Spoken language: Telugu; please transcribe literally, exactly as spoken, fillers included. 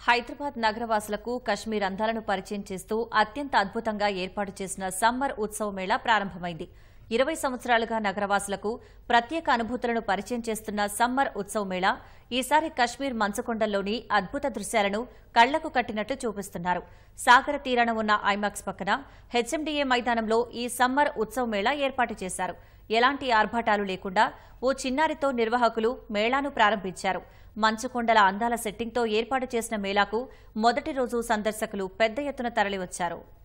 హైదరాబాద్ నగరవాసులకు కశ్మీర్ అందాలను పరిచయం చేస్తూ అత్యంత అద్భుతంగా ఏర్పాటు చేసిన సమ్మర్ ఉత్సవ మేళా ప్రారంభమైంది. ఇరవై సంవత్సరాలుగా నగరవాసులకు ప్రత్యేక అనుభూతులను పరిచయం చేస్తున్న సమ్మర్ ఉత్సవ మేళా ఈసారి కశ్మీర్ మంచుకొండల్లోని అద్భుత దృశ్యాలను కళ్లకు కట్టినట్లు చూపిస్తున్నారు. సాగర తీరాన ఉన్న ఐమాక్స్ పక్కన హెచ్ఎండీఏ మైదానంలో ఈ సమ్మర్ ఉత్సవ మేళా ఏర్పాటు చేశారు. ఎలాంటి ఆర్భాటాలు లేకుండా ఓ చిన్నారితో నిర్వాహకులు మేళాను ప్రారంభించారు. మంచుకొండల అందాల సెట్టింగ్తో ఏర్పాటు చేసిన మేళాకు మొదటి రోజు సందర్శకులు పెద్ద ఎత్తున తరలివచ్చారు.